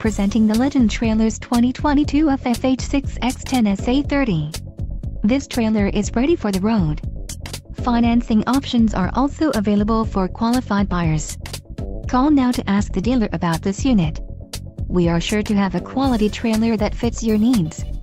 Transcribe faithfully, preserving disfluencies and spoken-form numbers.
Presenting the Legend Trailers twenty twenty-two F F H six X ten S A thirty. This trailer is ready for the road. Financing options are also available for qualified buyers. Call now to ask the dealer about this unit. We are sure to have a quality trailer that fits your needs.